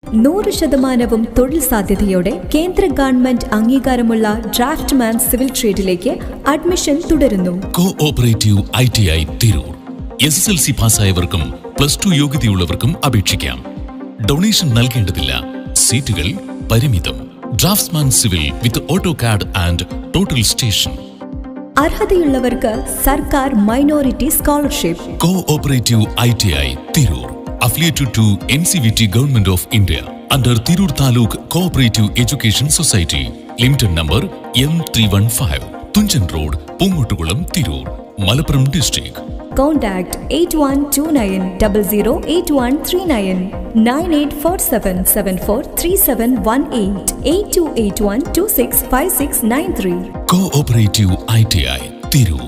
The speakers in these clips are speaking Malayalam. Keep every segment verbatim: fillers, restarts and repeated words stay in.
നൂറ് ശതമാനവും തൊഴിൽ സാധ്യതയോടെ കേന്ദ്ര ഗവൺമെന്റ് അംഗീകാരമുള്ള ഡ്രാഫ്റ്റ്മാൻ സിവിൽ ട്രേഡിലേക്ക് അഡ്മിഷൻ തുടരുന്നു. Cooperative I T I Tirur. S S L C പാസ്സായവർക്കും പ്ലസ് ടു യോഗ്യതയുള്ളവർക്കും അപേക്ഷിക്കാം. ഡൊണേഷൻ നൽകേണ്ടതില്ല. സീറ്റുകൾ പരിമിതം. Draftsman civil with auto CAD and total station. അർഹതയുള്ളവർക്ക് സർക്കാർ minority scholarship. Cooperative I T I Tirur. Affiliated to N C V T Government of India under Tirur Taluk Cooperative Education Society. Limited number M three one five. Tunjan Road, Pungotukulam, Tirur, Malappuram District. Contact eight one two nine zero zero eight one three nine, nine eight four seven seven four three seven one eight, eight two eight one two six five six nine three. Cooperative I T I Tirur.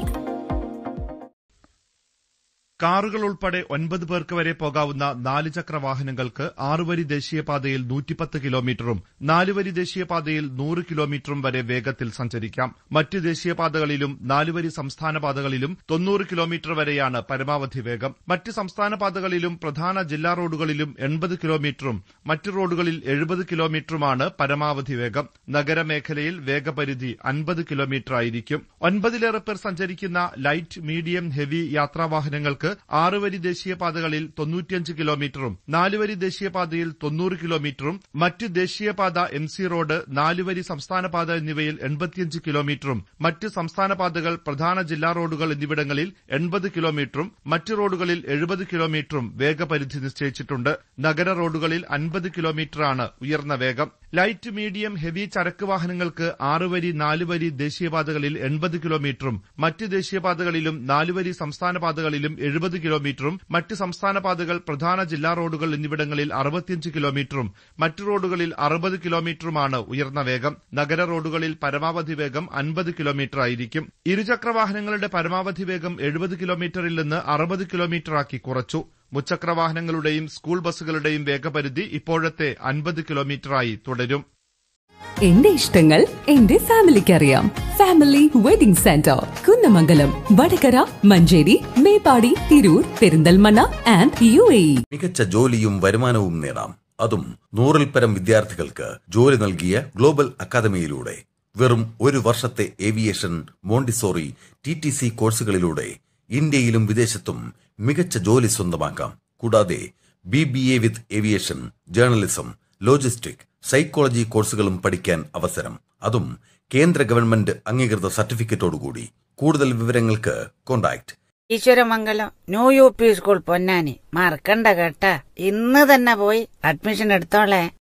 കാറുകൾ ഉൾപ്പെടെ ഒൻപത് പേർക്ക് വരെ പോകാവുന്ന നാല് ചക്ര വാഹനങ്ങൾക്ക് ആറുവരി ദേശീയപാതയിൽ നൂറ്റിപ്പത്ത് കിലോമീറ്ററും നാലുവരി ദേശീയപാതയിൽ നൂറ് കിലോമീറ്ററും വരെ വേഗത്തിൽ സഞ്ചരിക്കാം. മറ്റ് ദേശീയപാതകളിലും നാലുവരി സംസ്ഥാന പാതകളിലും തൊണ്ണൂറ് കിലോമീറ്റർ വരെയാണ് പരമാവധി വേഗം. മറ്റ് സംസ്ഥാന പാതകളിലും പ്രധാന ജില്ലാ റോഡുകളിലും എൺപത് കിലോമീറ്ററും മറ്റ് റോഡുകളിൽ എഴുപത് കിലോമീറ്ററുമാണ് പരമാവധി വേഗം. നഗരമേഖലയിൽ വേഗപരിധി അൻപത് കിലോമീറ്റർ ആയിരിക്കും. ഒൻപതിലേറെ പേർ സഞ്ചരിക്കുന്ന ലൈറ്റ്, മീഡിയം, ഹെവി യാത്രാവാഹനങ്ങൾക്ക് ആറുവരി ദേശീയപാതകളിൽ തൊണ്ണൂറ്റിയഞ്ച് കിലോമീറ്ററും നാലുവരി ദേശീയപാതയിൽ തൊണ്ണൂറ് കിലോമീറ്ററും മറ്റ് ദേശീയപാത, എം സി റോഡ്, നാലുവരി സംസ്ഥാനപാത എന്നിവയിൽ എൺപത്തിയഞ്ച് കിലോമീറ്ററും മറ്റ് സംസ്ഥാനപാതകൾ, പ്രധാന ജില്ലാ റോഡുകൾ എന്നിവിടങ്ങളിൽ എൺപത് കിലോമീറ്ററും മറ്റ് റോഡുകളിൽ എഴുപത് കിലോമീറ്ററും വേഗപരിധി നിശ്ചയിച്ചിട്ടുണ്ട്. നഗര റോഡുകളിൽ അൻപത് കിലോമീറ്ററാണ് ഉയർന്ന വേഗം. ലൈറ്റ്, മീഡിയം, ഹെവി ചരക്ക് വാഹനങ്ങൾക്ക് ആറുവരി, നാലുവരി ദേശീയപാതകളിൽ എൺപത് കിലോമീറ്ററും മറ്റ് ദേശീയപാതകളിലും നാലുവരി സംസ്ഥാനപാതകളിലും എഴുപത് കിലോമീറ്ററും മറ്റ് സംസ്ഥാന പാതകൾ, പ്രധാന ജില്ലാ റോഡുകൾ എന്നിവിടങ്ങളിൽ അറുപത്തിയഞ്ച് കിലോമീറ്ററും മറ്റ് റോഡുകളിൽ അറുപത് കിലോമീറ്ററുമാണ് ഉയർന്ന വേഗം. നഗര റോഡുകളിൽ പരമാവധി വേഗം അൻപത് കിലോമീറ്റർ ആയിരിക്കും. ഇരുചക്ര വാഹനങ്ങളുടെ പരമാവധി വേഗം എഴുപത് കിലോമീറ്ററിൽ നിന്ന് അറുപത് കിലോമീറ്ററാക്കി കുറച്ചു. മുച്ചക്ര വാഹനങ്ങളുടെയും സ്കൂൾ ബസ്സുകളുടെയും വേഗപരിധി ഇപ്പോഴത്തെ അൻപത് കിലോമീറ്ററായി തുടരും. എന്റെ ഇഷ്ടങ്ങൾ എന്റെ ഫാമിലിക്ക് അറിയാം. Family wedding centre, Kunnamangalam, Vadakara, Manjeri, Meppadi, Tirur, Perinthalmanna and U A E. മികച്ച ജോലിയും വരുമാനവും നേടാം. അതും നൂറിൽ പരം വിദ്യാർത്ഥികൾക്ക് ജോലി നൽകിയ ഗ്ലോബൽ അക്കാദമിയിലൂടെ. വെറും ഒരു വർഷത്തെ aviation, Montessori, T T C കോഴ്സുകളിലൂടെ ഇന്ത്യയിലും വിദേശത്തും മികച്ച ജോലി സ്വന്തമാക്കാം. കൂടാതെ B B A with aviation, journalism, logistic, psychology കോഴ്സുകളും പഠിക്കാൻ അവസരം. അതും കേന്ദ്ര ഗവൺമെന്റ് അംഗീകൃത സർട്ടിഫിക്കറ്റോടുകൂടി. കൂടുതൽ വിവരങ്ങൾക്ക് contact Eswaramangalam new U P school Ponnani. മറക്കണ്ട കേട്ട, ഇന്ന് തന്നെ പോയി അഡ്മിഷൻ എടുത്തോളേ.